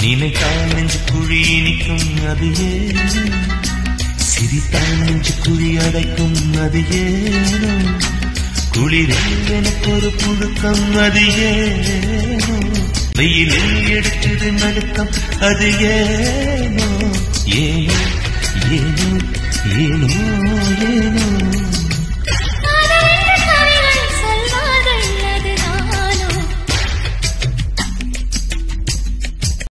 நினைத்தால் நெஞ்சு குழி இனிக்கும் அது ஏனோ, சிரித்தால் நெஞ்சு குழி அடைக்கும் அது ஏனோ, குளிரில் எனக்கு ஒரு புழுக்கம் அது ஏனோ, வெயிலில் எடுத்தது நடுக்கம் அது ஏனோ, ஏனோ ஏனோ ஏனோ ஏனோ